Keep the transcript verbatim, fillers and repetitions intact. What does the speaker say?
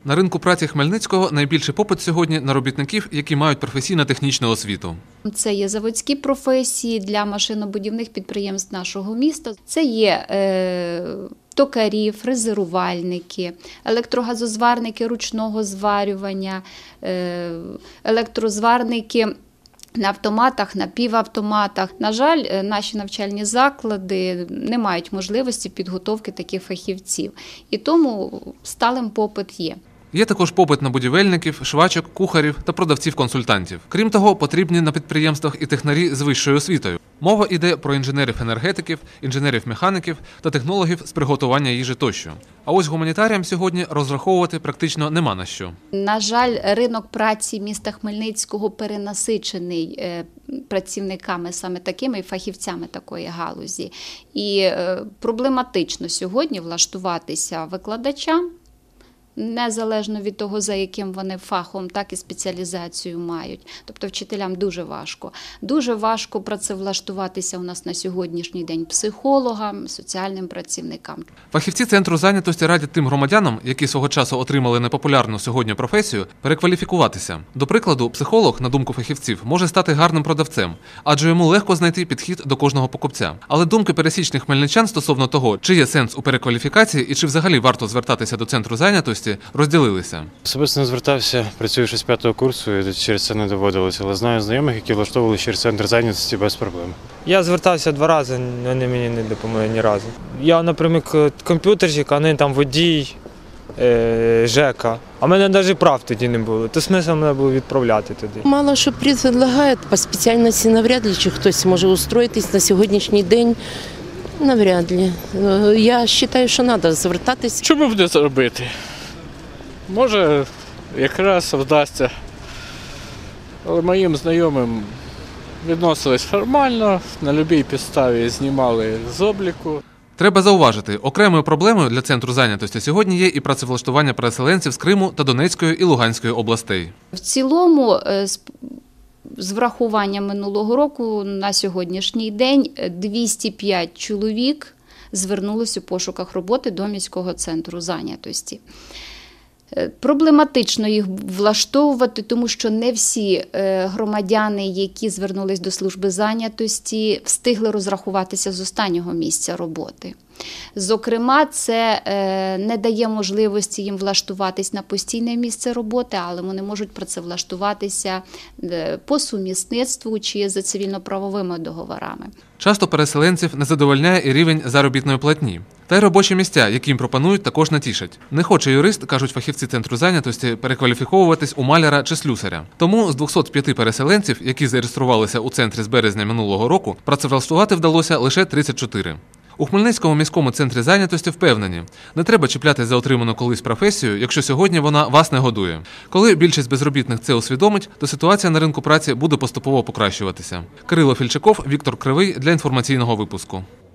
На ринку праці Хмельницького найбільший попит сьогодні на робітників, які мають професійно-технічну освіту. Це є заводські професії для машинобудівних підприємств нашого міста. Це є е, токарі, фрезерувальники, електрогазозварники ручного зварювання, е, електрозварники на автоматах, на півавтоматах. На жаль, наші навчальні заклади не мають можливості підготовки таких фахівців. І тому сталим попит є. Є також попит на будівельників, швачок, кухарів та продавців-консультантів. Крім того, потрібні на підприємствах і технарі з вищою освітою. Мова йде про інженерів-енергетиків, інженерів-механіків та технологів з приготування їжі тощо. А ось гуманітаріям сьогодні розраховувати практично нема на що. На жаль, ринок праці міста Хмельницького перенасичений працівниками саме такими, фахівцями такої галузі. І проблематично сьогодні влаштуватися викладачам, незалежно від того, за яким вони фахом, так і спеціалізацію мають. Тобто вчителям дуже важко. Дуже важко працевлаштуватися у нас на сьогоднішній день психологам, соціальним працівникам. Фахівці Центру зайнятості радять тим громадянам, які свого часу отримали непопулярну сьогодні професію, перекваліфікуватися. До прикладу, психолог, на думку фахівців, може стати гарним продавцем, адже йому легко знайти підхід до кожного покупця. Але думки пересічних хмельничан стосовно того, чи є сенс у перекваліфікації і чи взагалі варто звертатися до Центру зайнятості, розділилися. Особисто не звертався, працюючи з п'ятого курсу, і через це не доводилося, але знаю знайомих, які влаштовували через центр зайнятості без проблем. Я звертався два рази, вони мені не допомогли ні разу. Я, наприклад, комп'ютерщик, а вони там водій, ЖЕКа. А в мене навіть прав тоді не було, то смисл мене було відправляти туди. Мало що предлагають, по спеціальності навряд ли, чи хтось може устроїтись на сьогоднішній день. Навряд ли. Я вважаю, що треба звертатись. Що ми будемо робити? Може, якраз вдасться, але моїм знайомим відносились формально, на будь-якій підставі знімали з обліку. Треба зауважити, окремою проблемою для Центру зайнятості сьогодні є і працевлаштування переселенців з Криму та Донецької і Луганської областей. В цілому, з врахуванням минулого року, на сьогоднішній день двісті п'ять чоловік звернулись у пошуках роботи до міського центру зайнятості. Проблематично їх влаштовувати, тому що не всі громадяни, які звернулись до служби зайнятості, встигли розрахуватися з останнього місця роботи. Зокрема, це не дає можливості їм влаштуватись на постійне місце роботи, але вони можуть працевлаштуватися по сумісництву чи за цивільно-правовими договорами. Часто переселенців не задовольняє і рівень заробітної платні. Та й робочі місця, які їм пропонують, також не тішать. Не хоче юрист, кажуть фахівці Центру зайнятості, перекваліфіковуватись у маляра чи слюсаря. Тому з двохсот п'яти переселенців, які зареєструвалися у центрі з березня минулого року, працевлаштувати вдалося лише тридцять чотири. У Хмельницькому міському центрі зайнятості впевнені, не треба чіплятись за отриману колись професію, якщо сьогодні вона вас не годує. Коли більшість безробітних це усвідомить, то ситуація на ринку праці буде поступово покращуватися. Кирило Фільчаков, Віктор Кривий для інформаційного випуску.